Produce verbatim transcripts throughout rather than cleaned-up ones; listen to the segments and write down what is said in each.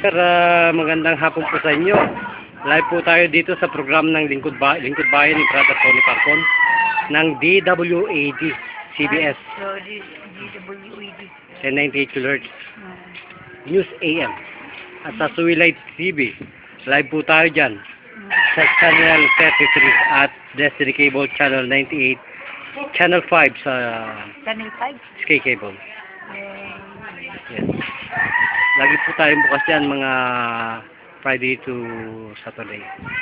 Sir, uh, magandang hapon po sa inyo. Live po tayo dito sa program ng Lingkod, ba Lingkod Bayan ni Brother Tony Parcon ng D W A D C B S So, D W A D. ten ninety-eight kilohertz News A M at sa Suwilite T V. Live po tayo dyan sa Channel thirty-three at Destiny Cable Channel ninety-eight, Channel five sa Channel five? Sky Cable. Eh, Yes. Lagi po tayong bukas dyan mga Friday to Saturday.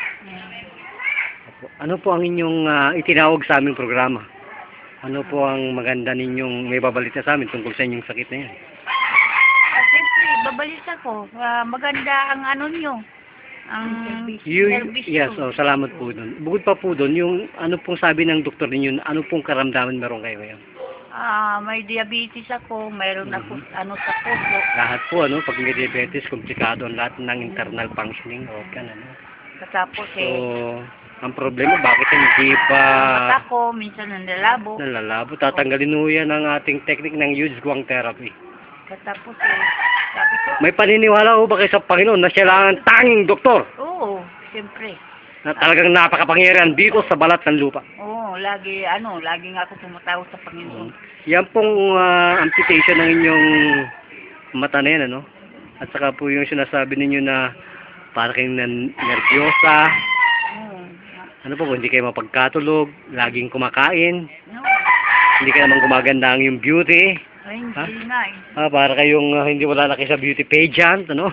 Opo. Ano po ang inyong uh, itinawag sa aming programa? Ano po ang maganda ninyong may babalita sa amin tungkol sa inyong sakit na yan? ah, siyempre, babalita ko. Ah, maganda ang ano nyo. Ang You, service yes, ko. oh, salamat po doon. Bukod pa po doon, yung ano pong sabi ng doktor ninyo, ano pong karamdaman meron kayo ngayon? Ah, may diabetes ako, mayroon ako ano sa puso. Lahat po, ano, pag may diabetes, komplikado ang lahat ng internal functioning, organ, ano. Katapos So, eh, ang problema, bakit hindi pa mata ko, minsan nalalabo. nalalabo? Tatanggalin mo yan ang ating technique ng huge guang therapy. Katapos eh, sabi ko, May paniniwala ho ba kayo sa Panginoon na siya lang ang tanging doktor oo, siyempre. na talagang napakapangyarihan dito sa balat ng lupa? Oo, lagi, ano, lagi nga ako tumatawag sa Panginoon. Yan pong uh, amputation ng inyong mata na yan, ano? At saka po yung sinasabi ninyo na para kayong nan- nervyosa, Oo. ano po, hindi kayo mapagkatulog, laging kumakain, No, hindi ka naman gumaganda ang yung beauty, ay, Ha? hindi na eh. ah, para kayong uh, hindi wala na kayo sa beauty pageant, ano?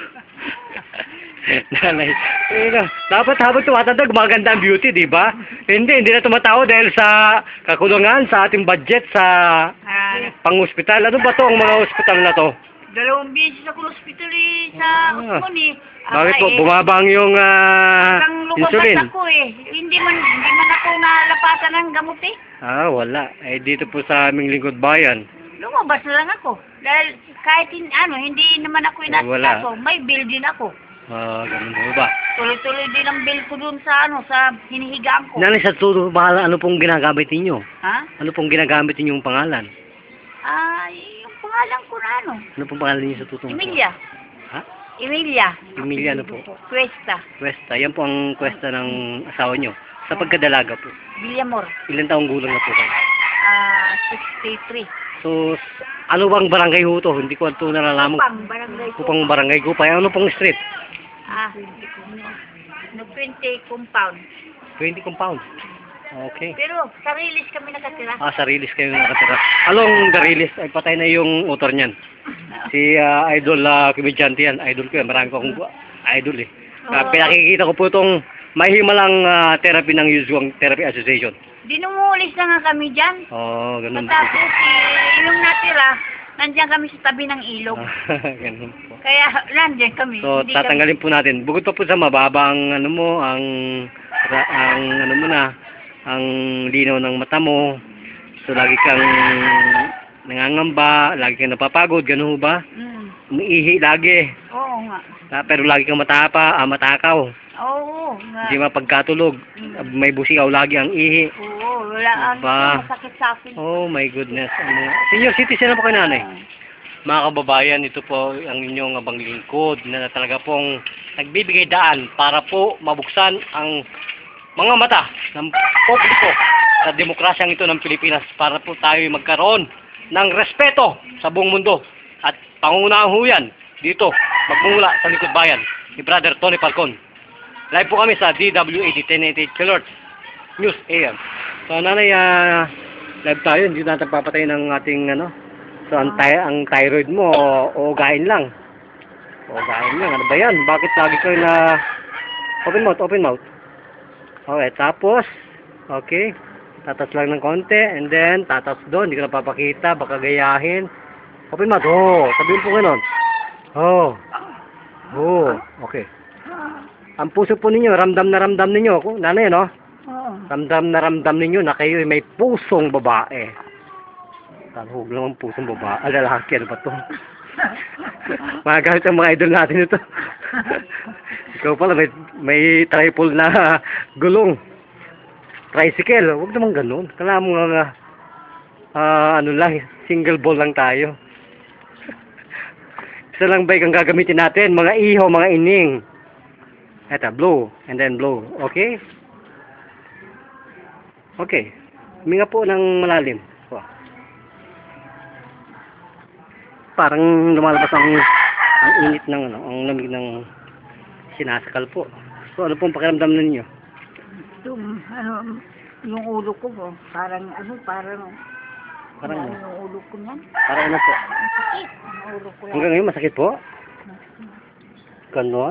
Nanay, eh, na, dapat habang tumatanda, gumaganda ang beauty, di ba? Hindi, hindi na tumatawa dahil sa kakulungan, sa ating budget, sa Ah, pang-hospital. Ano ba to ang mga hospital na to? dalawang beses ako sa hospital eh, sa Ah. Usmon eh. Bakit po? eh, Bumabang yung ah, Parang lumabas insulin? ako eh. Hindi man, hindi man ako nalapatan ng gamot eh. Ah, wala. Eh, dito po sa aming lingkod bayan. Lumabas na lang ako. Dahil kahit hin- ano, hindi naman ako Wala. inasikaso. May bill din ako. Ah, ganun po ba? Tuloy-tuloy din ang bill ko dun sa ano, sa hinihigaan ko. Nanay, sa tuto, bahala, ano pong ginagamit ninyo? Ha? Ano pong ginagamit ninyong pangalan? Ah, yung pangalan ko na ano. Ano pong pangalan niyo sa tutong? Emilia. Ha? Emilia. Emilia, ano po? Cuesta. Cuesta. Yan po ang cuesta ng asawa nyo. Sa pagkadalaga po. Villamor. Ilan taong gulang na po kayo? Ah, sixty-three. So, s- ano bang barangay ho to? Hindi ko ito nalalaman. Kupang, barangay ko. Kupang barangay Kupay. Ano pong street? Ah, no twenty compound. twenty compound. Okay. Pero sa release kami nakatira. Ah, sa release kayo nakatira. Along the release, ay patay na yung author niyan. Si ah, Idol uh, Kumidyante yan. Idol ko yan. Marami ko akong idol eh. Uh, Oo. pinakikita ko po itong may himalang ah, therapy ng Yuzhuang Therapy Association. Dinumulis na nga kami dyan. Oh, ganun po. Matapos eh, yung natira, nandiyan kami sa tabi ng ilog. Ah, ganun po. Kaya nandiyan kami. So, Hindi tatanggalin po natin. Bukod pa po sa mababang ano mo, ang ra- ang ano mo na, ang linaw ng mata mo. So, lagi kang nangangamba, lagi kang napapagod, ganun ho ba? Kami, mm, Umiihi lagi. oo nga. Ah, pero lagi kang matapa, ah, matakaw. Oo nga. Hindi mapagkatulog. Mm. May busigaw lagi ang ihi. Oo, wala. Ano, Ba? masakit sa akin. Oh my goodness. Ano? Senior citizen na po kayo, nanay? Ah. Mga kababayan, ito po ang inyong abang lingkod na talaga pong nagbibigay daan para po mabuksan ang mga mata ng publiko sa demokrasyang ito ng Pilipinas para po tayo magkaroon ng respeto sa buong mundo. At pangungunahan ho yan dito, magmumula sa lingkod bayan ni Brother Tony Parcon. Live po kami sa D W A D ten ninety-eight kilohertz News A M. So, nanay, ah, live tayo. Hindi natin papatay ng ating, ano, so, ang, ty ang thyroid mo, o, o gain lang. O gain lang. Ano ba yan? Bakit lagi kayo na open mouth, open mouth? Okay, tapos, okay, tatas lang ng konti, and then, tatas doon. Hindi ka na papakita, baka gayahin. Open mouth, oh, sabihin po gano'n. Oh, oh, okay. Ang puso po ninyo, ramdam na ramdam ninyo. Kung nanay, no? Oo. Ramdam na ramdam ninyo na kayo ay may pusong babae. Talhog lang ang pusong babae. Ah, lalaki, ano ba ito? Magagamit ang mga idol natin ito. Ikaw pala, may, may triple na gulong. Tricycle, huwag naman ganun. Kailangan mo nga, ah, ano lang, single ball lang tayo. Isa lang bike ang gagamitin natin. Mga iho, mga ining. Eto, blow. And then blow. Okay? Okay. Huminga po ng malalim. Wow. Parang lumalabas ang ang init ng ano, ang lamig ng sinasakal po. So ano pong pakiramdam ninyo? Yung, ano, yung ulo ko po, parang, ano, parang, Parang ano, ano? yung ulo ko niyan. Parang ano po? Masakit. Yung ulo ko lang. Hanggang ngayon masakit po? Ganon?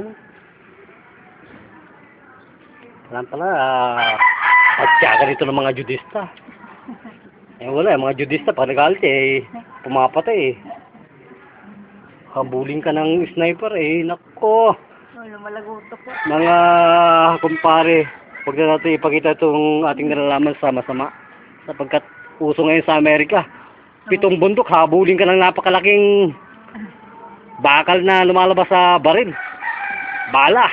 Alam pala, ah, pagtsaka dito ng mga judista. Eh wala, mga judista pag nagalit eh, pumapatay eh. Habulin ka ng sniper eh, nako. Wala, malagutok po. Mga kumpare, huwag na natin ipakita itong ating nalalaman sa masama. Sapagkat uso ngayon sa Amerika, pitong bundok, habulin ka ng napakalaking bakal na lumalabas sa baril. Bala.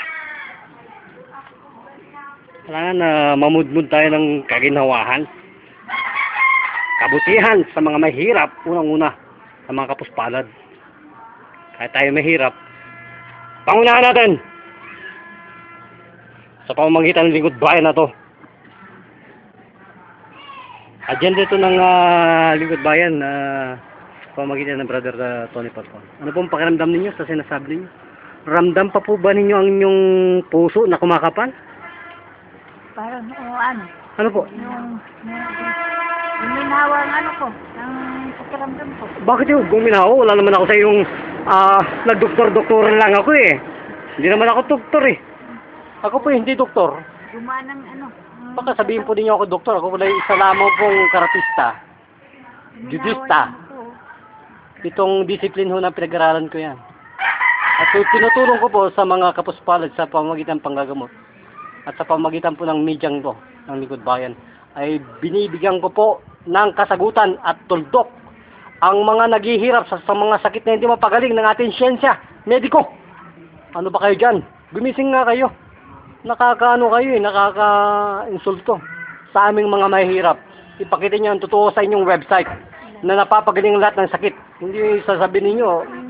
Kailangan na uh, mamudmud tayo ng kaginhawahan. Kabutihan sa mga mahirap, unang-una, sa mga kapuspalad. Kahit tayo mahirap, pangunahan natin sa pamamagitan ng lingkod bayan na to. Agenda ito ng uh, lingkod bayan na uh, pamamagitan ng brother uh, Tony Parcon. Ano pong pakiramdam ninyo sa sinasabi ninyo? Ramdam pa po ba ninyo ang inyong puso na kumakapal? Parang, o ano, Ano po? yung, yung, yung minawa ang ano ko, ang pakiramdam ko. Bakit yung guminaw? Wala naman ako sa yung ah, nagdoktor-doktoran lang ako eh. Hindi naman ako doktor eh. Ako po hindi doktor. Gumanang ano. ang Baka sabihin po ninyo ako doktor. Ako pala isa lamang pong karatista. minawa judista. yung ako. Itong discipline ho na pinag-aralan ko yan. At so, tinutulong ko po sa mga kapuspalad sa pamamagitan ng panggagamot. At sa pamamagitan po ng medyang to, ng Lingkod Bayan, ay binibigyan ko po ng kasagutan at tuldok ang mga naghihirap sa, sa mga sakit na hindi mapagaling ng ating siyensya, mediko. Ano ba kayo dyan? Gumising nga kayo. Nakakaano kayo eh, nakaka-insulto sa aming mga mahihirap. Ipakita nyo ang totoo sa inyong website na napapagaling lahat ng sakit. Hindi sasabihin ninyo,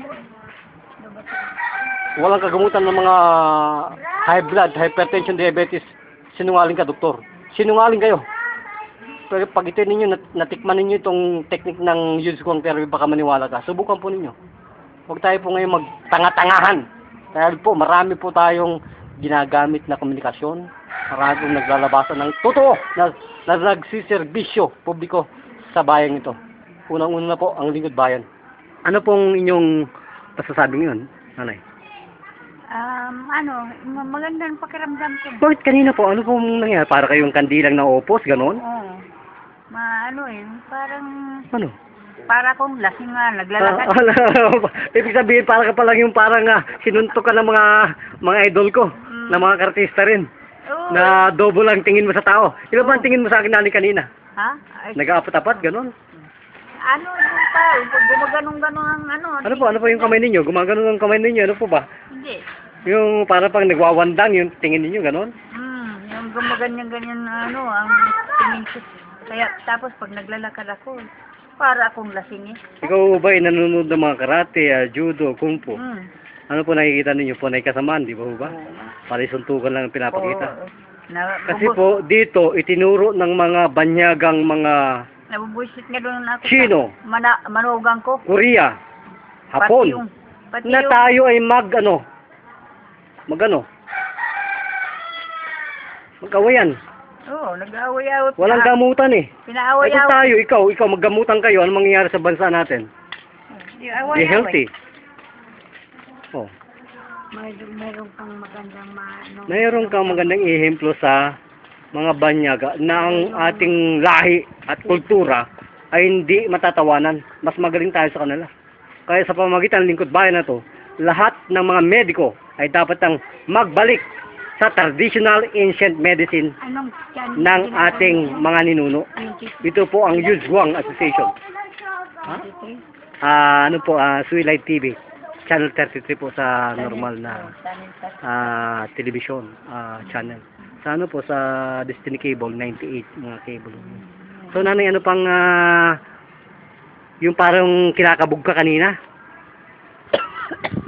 walang kagamutan ng mga high blood, hypertension, diabetes. Sinungaling ka, doktor. Sinungaling kayo. Pero pag ito ninyo, nat natikman ninyo itong technique ng Yuzhuang therapy, baka maniwala ka. Subukan po ninyo. Huwag tayo po ngayon magtanga-tangahan. Dahil po, marami po tayong ginagamit na komunikasyon. Marami pong naglalabasan ng totoo na, na nagsiservisyo publiko sa bayan ito. Unang-una na po, ang Lingkod Bayan. Ano pong inyong pasasabi ngayon, nanay? Um, ano, ma- magandang pakiramdam ko. Bakit kanina po? Ano pong nangyari? Para kayong kandilang na opos, ganon? Oo. Ma, ano eh, parang, Ano? para akong lasing nga, Ah, naglalakad. ala, ibig sabihin, para ka pa lang yung parang uh, sinuntok ka ng mga mga idol ko, Mm. na mga kartista rin, Oo. na double lang tingin mo sa tao. Iba ba ang tingin mo sa akin nani kanina? Ha? Ay, Nag-aapat-apat, ganon? ano yung tao? Pag gumaganong-ganon ang ano. Ano po? Ano po yung kamay ninyo? Gumagano ang kamay ninyo? Ano po ba? Hindi. Yung para pang nagwawandang yung tingin ninyo, ganon? Hmm, yung gumaganyan-ganyan na ano, ang tingin ko. Kaya, tapos pag naglalakad ako, para akong lasing eh. Ikaw ba ay nanonood ng mga karate, ah, judo, kung fu? Hmm. Ano po nakikita ninyo po? Naikasamaan, di ba ho ba? Oo. Para suntukan lang ang pinapakita. Oo. Na, Kasi po, dito, itinuro ng mga banyagang mga nabubuisit nga doon ako. Chino. Sa mana, manugang ko. Korea, Pati Hapon, yung, pati na yung, tayo ay mag, ano, mag ano, mag-awayan. oo, nag-away-away. Walang Pina- gamutan eh. Ay kung Pinaaway-away. tayo, ikaw, ikaw maggamutan kayo, ano mangyayari sa bansa natin? Di Be away-away. healthy. Oh, Mayroon, mayroon kang magandang maano. mayroon kang magandang ehemplo sa mga banyaga na ang ating lahi at kultura ay hindi matatawanan. Mas magaling tayo sa kanila. Kaya sa pamamagitan ng Lingkod Bayan na to, lahat ng mga mediko ay dapat ang magbalik sa traditional ancient medicine Anong yan? ng ating mga ninuno. Ito po ang Yuzhuang Association. Ha? Ah, ano po, ah, Suilite T V. Channel thirty-three po sa normal na ah, television ah, channel. Sa ano po, sa Destiny Cable, ninety-eight mga cable. So, nanay, ano pang ah, yung parang kinakabog ka kanina?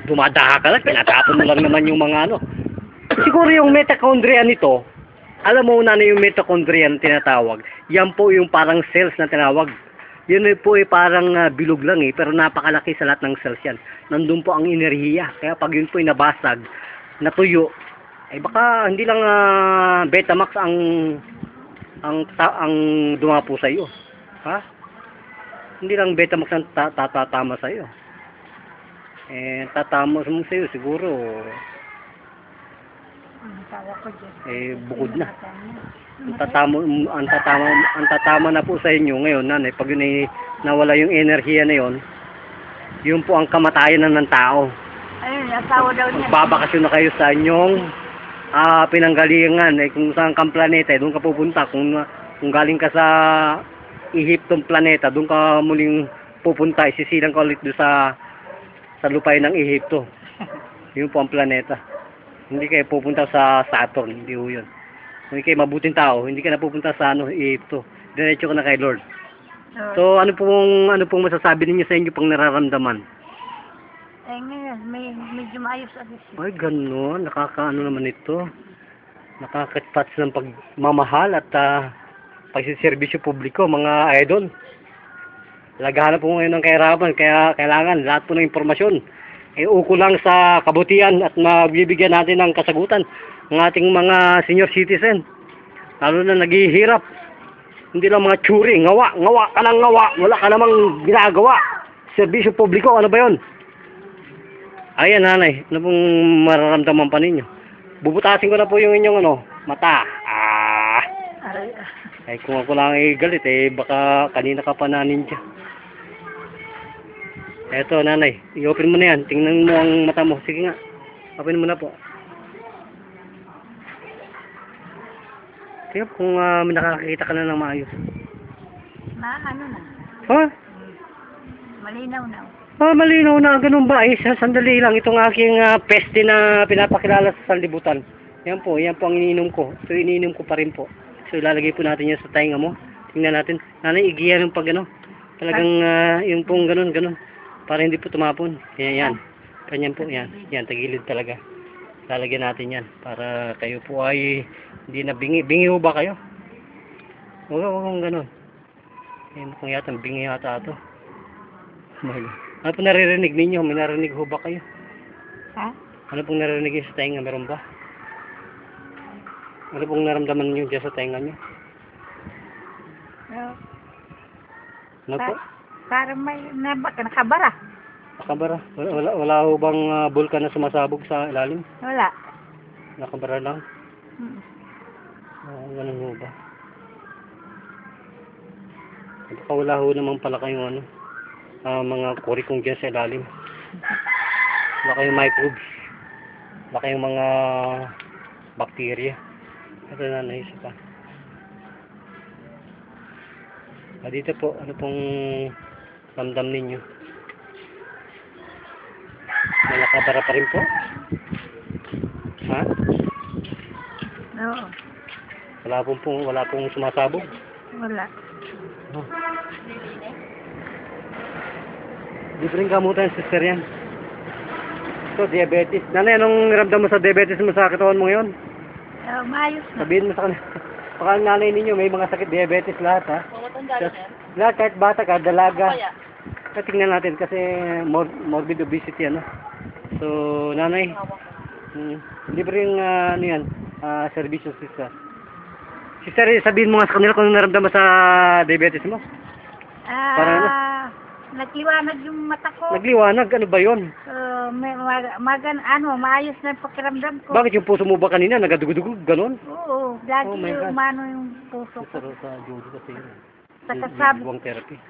dumadaha ka lang, pinatapon mo lang naman yung mga ano. Siguro yung mitochondria nito, alam mo na yung mitochondria na tinatawag, yan po yung parang cells na tinawag. Yun po ay parang uh, bilog lang eh, pero napakalaki sa lahat ng cells yan. Nandun po ang enerhiya. Kaya pag yun po ay nabasag, natuyo, ay baka hindi lang uh, Betamax ang ang ta ang dumapo sa iyo. Ha? Hindi lang Betamax ang ta tatatama sa iyo. Eh tatama mo sa iyo siguro Ang tawa ko dyan. eh bukod na. Ang tatama, ang tatama, ang tatama na po sa inyo ngayon, nanay, pag yun ay nawala yung enerhiya na yon, yun po ang kamatayan na ng tao. Ayun, asawa daw niya. Babakasyon na kayo sa inyong ah, pinanggalingan, eh, kung saan kang planeta, eh, doon ka pupunta. Kung, kung galing ka sa Ehiptong planeta, doon ka muling pupunta, isisilang ka ulit doon sa, sa lupay ng Ehipto. Yun po ang planeta. Hindi kayo pupunta sa Saturn, hindi po yun. Kung kayo mabuting tao, hindi ka na pupunta sa ano, Ehipto. Diretso ka na kay Lord. So, ano pong, ano pong masasabi ninyo sa inyo pang nararamdaman? Eh ngayon, may, medyo maayos agad siya. Ay, gano'n. Nakakaano naman ito. Nakakatpats ng pagmamahal at uh, pagsiservisyo publiko, mga idol. Laghanap po ngayon ng kahirapan, kaya kailangan lahat po ng impormasyon. E uko lang sa kabutihan at magbibigyan natin ng kasagutan ng ating mga senior citizen. Lalo na naghihirap. Hindi lang mga tsuri, ngawa, ngawa ka ng ngawa, wala ka namang ginagawa. Serbisyo publiko, ano ba yun? Ayan nanay, ano pong mararamdaman pa ninyo? Bubutasin ko na po yung inyong ano, mata. Ah, Aray, ay kung ako lang ay galit eh, baka kanina ka pa na ninja. Eto nanay, i-open mo na yan. Tingnan mo ang mata mo. Sige nga, open mo na po. Tingnan kung uh, nakakakita ka na ng maayos. na ano na. Ha? Malinaw na. Ah, malinaw na. Ganun ba? Ay, sandali lang. Itong aking uh, peste na pinapakilala sa sanlibutan. Yan po, yan po ang iniinom ko. So, iniinom ko pa rin po. So, ilalagay po natin yan sa tainga mo. Tingnan natin. Nanay, igiyan yung pag ano. Talagang uh, yung pong ganun, ganun. Para hindi po tumapon. Yan, yan. Ganyan po, yan. Yan, tagilid talaga. Lalagyan natin yan. Para kayo po ay hindi na bingi. Bingi ho ba kayo? Huwag, huwag kong ganun. Eh, mukhang yata, bingi yata ito. Ano po naririnig ninyo? May narinig ho ba kayo? Ha? Ano pong narinig niyo sa tainga? Meron ba? Ano pong naramdaman niyo dyan sa tainga niyo? No. Ano po? Parang may nabak, nakabara. Nakabara? Wala, wala, wala ho bang uh, bulkan na sumasabog sa ilalim? Wala. Nakabara lang? Hmm. Oo, uh, ganun ho ba? Baka wala ho naman pala kayong ano, uh, mga kurikong dyan sa ilalim. Wala kayong microbes. Wala kayong mga bacteria. Ito na, naisip pa. Ah, dito po, ano pong ramdam ninyo? May nakabara pa rin po? Ha? Oo. Wala pong, pong, wala pong sumasabog? Wala. Oh. Libreng gamutan, sister yan. So, diabetes. Nanay, anong ramdam mo sa diabetes mo sa katawan mo ngayon? Uh, maayos na. Sabihin mo sa kanila. Baka nanay ninyo, may mga sakit, diabetes lahat, ha? Just, lahat, kahit bata ka, dalaga. Kaya tingnan natin kasi mor morbid obesity, ano? So, nanay, hmm, libreng, uh, ano yan, uh, servisyo, sister. Sister, sabihin mo nga sa kanila kung naramdaman sa diabetes mo. Ah, Para ano? nagliwanag yung mata ko. Nagliwanag, ano ba yun? Uh, may, mag, magan, ano, maayos na yung pakiramdam ko. Bakit yung puso mo ba kanina, nagadugudugog, ganon? Oo, lagi Oh my God. umano yung puso ko. Pero sa judo kasi yun. Saka sabi, Buwang therapy.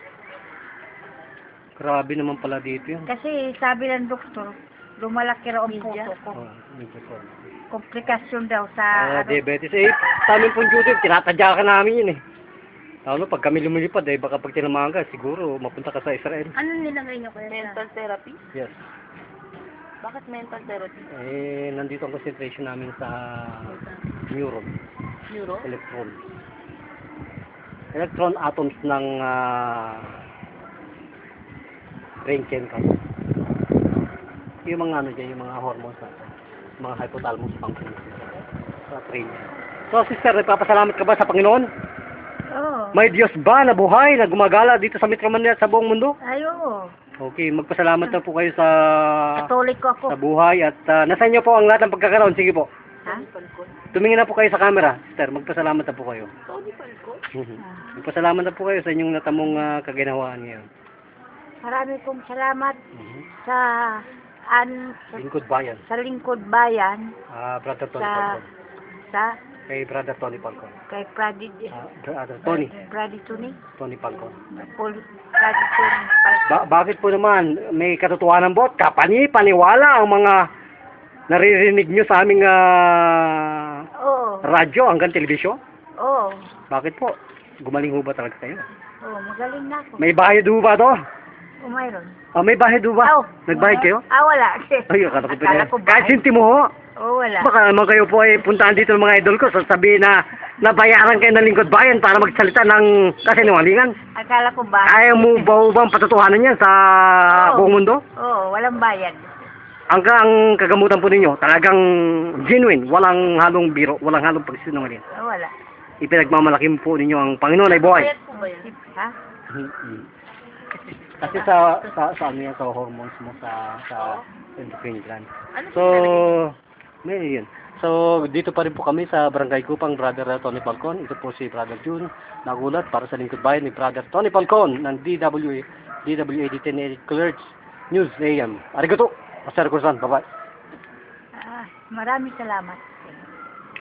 Grabe naman pala dito yun. kasi sabi ng doktor, lumalaki raw ang puso ko. Oh, medyo po. Komplikasyon daw sa, Ah, ano, diabetes. Eh, sa amin pong duty, tinatadya ka namin yun eh. Ano, pag kami lumilipad, eh, baka pag tinamahan ka, siguro, mapunta ka sa Israel. ano nilagay niyo kaya? Mental therapy? Yes. Bakit mental therapy? Eh, nandito ang concentration namin sa neuron, Neuro? electron. Electron atoms ng uh, brain chemical. yung mga ano dyan, yung mga hormones na, mga hypothalamus function sa brain niya. So sister, nagpapasalamat ka ba sa Panginoon? Oo. May Diyos ba na buhay na gumagala dito sa Metro Manila at sa buong mundo? Ay, oo. Okay, magpasalamat na po kayo sa Katoliko ako. sa buhay at uh, nasa inyo po ang lahat ng pagkakaroon. Sige po. Ha? Tumingin na po kayo sa camera. Sister, magpasalamat na po kayo. Tony Falcon? Mhm. Magpasalamat na po kayo sa inyong natamong uh, kaginawaan ngayon. Marami kong salamat Mhm. sa an sa, Lingkod bayan. sa lingkod bayan Ah, Brother Tony sa Falcon. sa Kay Brother Tony Falcon. kay Pradi Ah, Brother Tony. Pradi Tuni. Tony Falcon. Paul Pradi Tuni. Ba- bakit po naman may katotohanan po? Kapani, paniwala ang mga naririnig nyo sa aming ah, Oo. radyo hanggang telebisyon? Oo. Bakit po? Gumaling ho ba talaga kayo? Oo, magaling na ako. May bayad ho ba to? O mayroon. Ah, may bayad ho ba? Oh, Nagbayad kayo? Ah, wala. Ay, akala ko Akala pinag- ko Kahit bayad. sintimo ho. Oo, wala. Baka naman kayo po ay puntaan dito ng mga idol ko, sasabihin na nabayaran kayo ng lingkod bayan para magsalita ng kasinungalingan. Akala ko ba? Ayaw mo ba ho bang patotohanan yan sa Oo. buong mundo? Oo, walang bayad. Ang, ang kagamutan po ninyo, talagang genuine, walang halong biro, walang halong pagsinungaling. Oo, wala. Ipinagmamalaki po ninyo ang Panginoon ay buhay. Bayad po ba yan? Ha? Mm-hmm. Kasi sa sa sa ano yan, sa hormones mo sa sa endocrine gland. Ano So, may yun. So, dito pa rin po kami sa Barangay Kupang, Brother Tony Falcon. Ito po si Brother June, nagulat para sa lingkod bayan ni Brother Tony Falcon ng D W A, D W A D ten eighty Clerks News A M. Arigato! Master Kursan, bye-bye. Ah, maraming salamat.